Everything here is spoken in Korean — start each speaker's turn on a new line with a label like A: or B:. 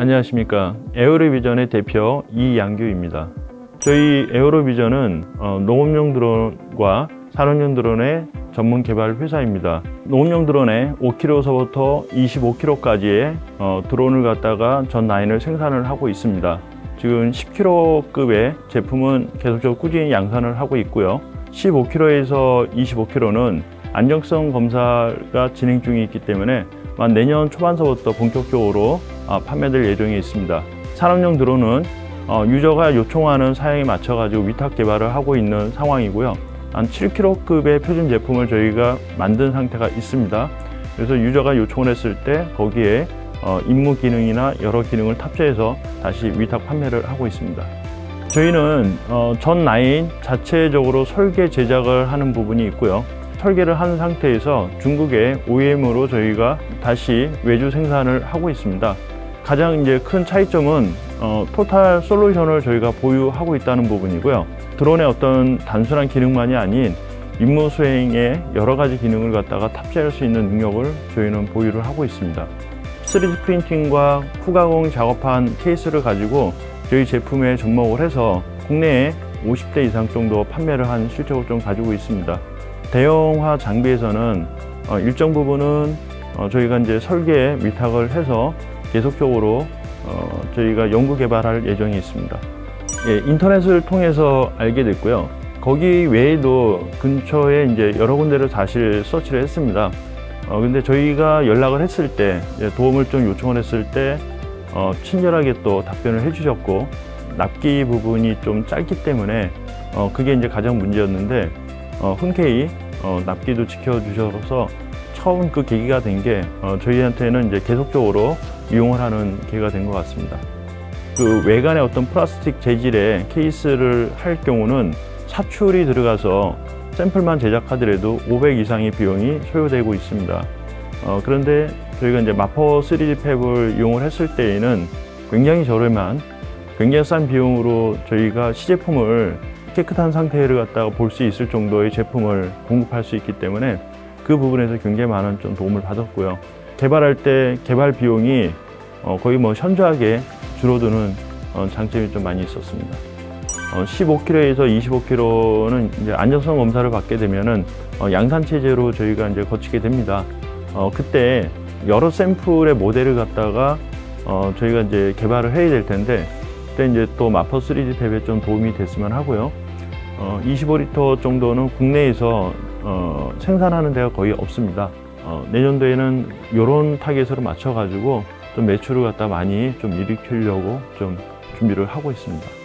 A: 안녕하십니까. 에어로비전의 대표 이양규입니다. 저희 에어로비전은 농업용 드론과 산업용 드론의 전문 개발 회사입니다. 농업용 드론에 5kg서부터 25kg까지의 드론을 갖다가 전 라인을 생산을 하고 있습니다. 지금 10kg급의 제품은 계속적으로 꾸준히 양산을 하고 있고요. 15kg에서 25kg는 안정성 검사가 진행 중에 있기 때문에 내년 초반서부터 본격적으로 판매될 예정에 있습니다. 산업용 드론은 유저가 요청하는 사양에 맞춰 가지고 위탁 개발을 하고 있는 상황이고요. 한 7kg급의 표준 제품을 저희가 만든 상태가 있습니다. 그래서 유저가 요청을 했을 때 거기에 임무 기능이나 여러 기능을 탑재해서 다시 위탁 판매를 하고 있습니다. 저희는 전 라인 자체적으로 설계 제작을 하는 부분이 있고요. 설계를 한 상태에서 중국의 OEM으로 저희가 다시 외주 생산을 하고 있습니다. 가장 이제 큰 차이점은 토탈 솔루션을 저희가 보유하고 있다는 부분이고요. 드론의 어떤 단순한 기능만이 아닌 임무 수행에 여러 가지 기능을 갖다가 탑재할 수 있는 능력을 저희는 보유를 하고 있습니다. 3D 프린팅과 후가공 작업한 케이스를 가지고 저희 제품에 접목을 해서 국내에 50대 이상 정도 판매를 한 실적을 좀 가지고 있습니다. 대형화 장비에서는 일정 부분은 저희가 이제 설계 위탁을 해서 계속적으로 저희가 연구 개발할 예정이 있습니다. 예, 인터넷을 통해서 알게 됐고요. 거기 외에도 근처에 이제 여러 군데를 사실 서치를 했습니다. 근데 저희가 연락을 했을 때 도움을 좀 요청을 했을 때 친절하게 또 답변을 해주셨고 납기 부분이 좀 짧기 때문에 그게 이제 가장 문제였는데 흔쾌히 납기도 지켜주셔서 처음 그 계기가 된 게 저희한테는 이제 계속적으로 이용을 하는 계기가 된 것 같습니다. 그 외관에 어떤 플라스틱 재질의 케이스를 할 경우는 사출이 들어가서 샘플만 제작하더라도 500 이상의 비용이 소요되고 있습니다. 그런데 저희가 이제 마퍼 3D 팹을 이용을 했을 때에는 굉장히 저렴한, 굉장히 싼 비용으로 저희가 시제품을 깨끗한 상태를 갖다가 볼 수 있을 정도의 제품을 공급할 수 있기 때문에 그 부분에서 굉장히 많은 좀 도움을 받았고요. 개발할 때 개발 비용이 거의 현저하게 줄어드는 장점이 좀 많이 있었습니다. 15kg에서 25kg는 이제 안정성 검사를 받게 되면은 양산 체제로 저희가 이제 거치게 됩니다. 그때 여러 샘플의 모델을 갖다가 저희가 이제 개발을 해야 될 텐데 그때 이제 또 마퍼 3D 팹에 좀 도움이 됐으면 하고요. 25L 정도는 국내에서 생산하는 데가 거의 없습니다. 내년도에는 이런 타겟으로 맞춰 가지고 좀 매출을 갖다 많이 좀 일으키려고 좀 준비를 하고 있습니다.